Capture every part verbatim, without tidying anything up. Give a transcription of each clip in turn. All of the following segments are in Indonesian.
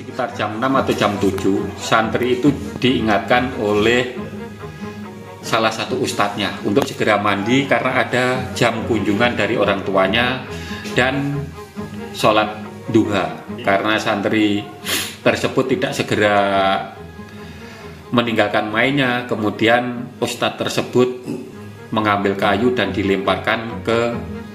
sekitar jam enam atau jam tujuh, santri itu diingatkan oleh salah satu ustadznya untuk segera mandi karena ada jam kunjungan dari orang tuanya dan sholat duha. Karena santri tersebut tidak segera meninggalkan mainnya, kemudian ustadz tersebut mengambil kayu dan dilemparkan ke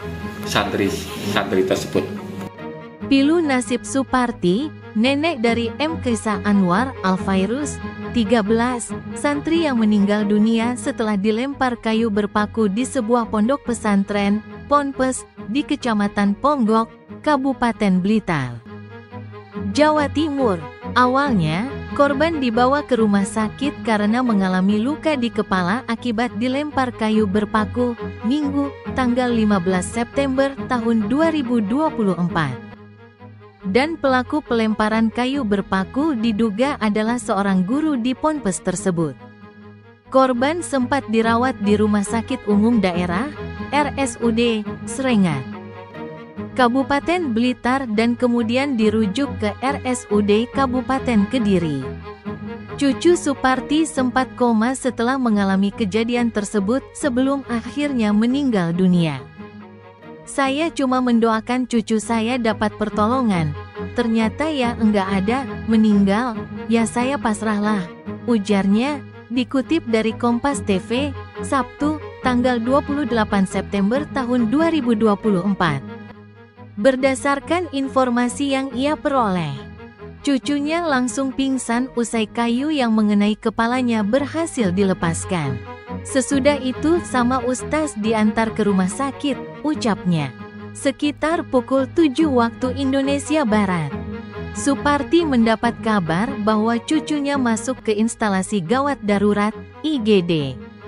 santri-santri tersebut. Pilu nasib Suparti, nenek dari M. Kaisa Anwar Al-Fairuz, tiga belas, santri yang meninggal dunia setelah dilempar kayu berpaku di sebuah pondok pesantren, Ponpes, di Kecamatan Ponggok, Kabupaten Blitar, Jawa Timur. Awalnya, korban dibawa ke rumah sakit karena mengalami luka di kepala akibat dilempar kayu berpaku, Minggu, tanggal lima belas September tahun dua ribu dua puluh empat. Dan pelaku pelemparan kayu berpaku diduga adalah seorang guru di ponpes tersebut. Korban sempat dirawat di Rumah Sakit Umum Daerah, R S U D, Srengat, Kabupaten Blitar dan kemudian dirujuk ke R S U D Kabupaten Kediri. Cucu Suparti sempat koma setelah mengalami kejadian tersebut sebelum akhirnya meninggal dunia. Saya cuma mendoakan cucu saya dapat pertolongan. Ternyata ya enggak ada, meninggal, ya saya pasrahlah, ujarnya, dikutip dari Kompas T V, Sabtu, tanggal dua puluh delapan September tahun dua ribu dua puluh empat. Berdasarkan informasi yang ia peroleh, cucunya langsung pingsan usai kayu yang mengenai kepalanya berhasil dilepaskan. Sesudah itu sama ustaz diantar ke rumah sakit, ucapnya. Sekitar pukul tujuh waktu Indonesia Barat, Suparti mendapat kabar bahwa cucunya masuk ke instalasi gawat darurat, I G D.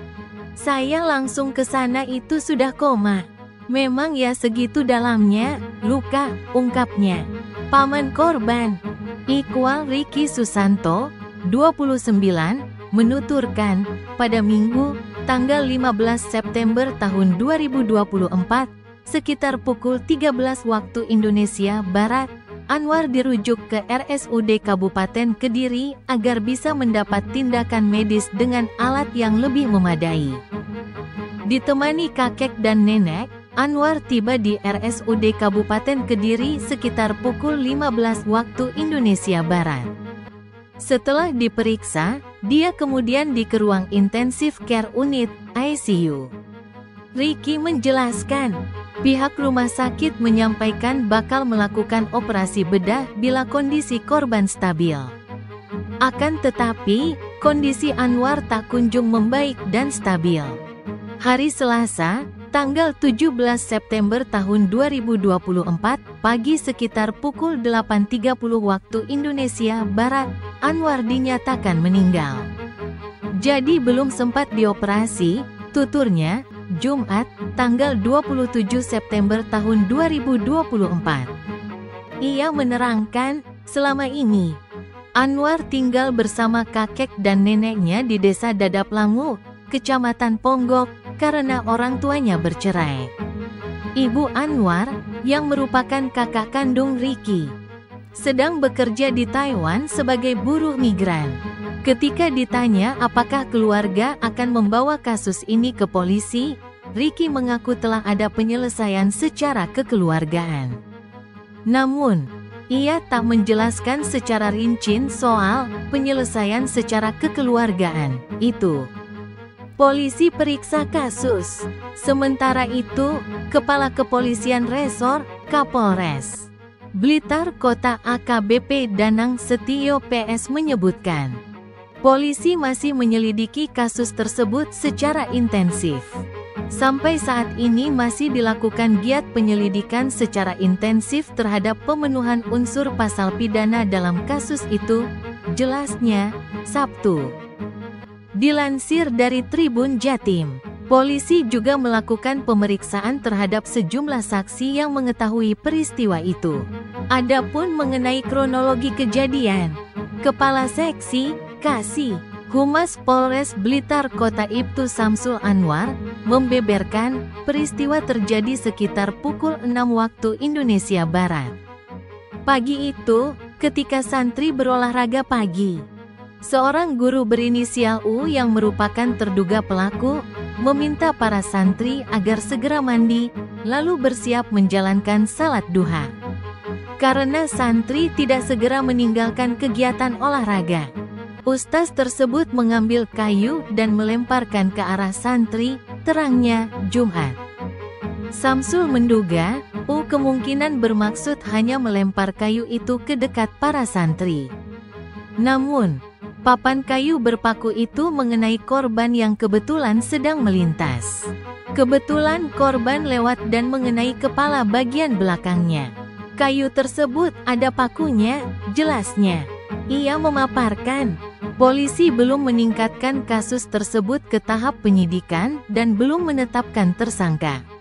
Saya langsung ke sana, itu sudah koma. Memang ya segitu dalamnya, luka, ungkapnya. Paman korban, Iqbal Riki Susanto, dua puluh sembilan, menuturkan, pada Minggu, tanggal lima belas September tahun dua ribu dua puluh empat, sekitar pukul tiga belas waktu Indonesia Barat, Anwar dirujuk ke R S U D Kabupaten Kediri agar bisa mendapat tindakan medis dengan alat yang lebih memadai. Ditemani kakek dan nenek, Anwar tiba di R S U D Kabupaten Kediri sekitar pukul lima belas waktu Indonesia Barat. Setelah diperiksa, dia kemudian di ke ruang intensif care unit, I C U. Riki menjelaskan, pihak rumah sakit menyampaikan bakal melakukan operasi bedah bila kondisi korban stabil. Akan tetapi, kondisi Anwar tak kunjung membaik dan stabil. Hari Selasa, tanggal tujuh belas September tahun dua ribu dua puluh empat, pagi sekitar pukul delapan tiga puluh waktu Indonesia Barat, Anwar dinyatakan meninggal. Jadi belum sempat dioperasi, tuturnya, Jumat, tanggal dua puluh tujuh September tahun dua ribu dua puluh empat. Ia menerangkan, selama ini, Anwar tinggal bersama kakek dan neneknya di Desa Dadap Langu, Kecamatan Ponggok, karena orang tuanya bercerai. Ibu Anwar, yang merupakan kakak kandung Riki, sedang bekerja di Taiwan sebagai buruh migran. Ketika ditanya apakah keluarga akan membawa kasus ini ke polisi, Riki mengaku telah ada penyelesaian secara kekeluargaan. Namun, ia tak menjelaskan secara rinci soal penyelesaian secara kekeluargaan itu. Polisi periksa kasus. Sementara itu, Kepala Kepolisian Resor, Kapolres Blitar Kota A K B P Danang Setio P S menyebutkan, polisi masih menyelidiki kasus tersebut secara intensif. Sampai saat ini masih dilakukan giat penyelidikan secara intensif terhadap pemenuhan unsur pasal pidana dalam kasus itu, jelasnya, Sabtu. Dilansir dari Tribun Jatim, polisi juga melakukan pemeriksaan terhadap sejumlah saksi yang mengetahui peristiwa itu. Adapun mengenai kronologi kejadian, Kepala Seksi, Kasih, Humas Polres Blitar Kota Ibtu Samsul Anwar, membeberkan, peristiwa terjadi sekitar pukul enam waktu Indonesia Barat. Pagi itu, ketika santri berolahraga pagi. Seorang guru berinisial U yang merupakan terduga pelaku, meminta para santri agar segera mandi, lalu bersiap menjalankan salat duha. Karena santri tidak segera meninggalkan kegiatan olahraga, ustaz tersebut mengambil kayu dan melemparkan ke arah santri, terangnya Jumat. Samsul menduga, U kemungkinan bermaksud hanya melempar kayu itu ke dekat para santri. Namun, papan kayu berpaku itu mengenai korban yang kebetulan sedang melintas. Kebetulan korban lewat dan mengenai kepala bagian belakangnya. Kayu tersebut ada pakunya, jelasnya. Ia memaparkan, polisi belum meningkatkan kasus tersebut ke tahap penyidikan dan belum menetapkan tersangka.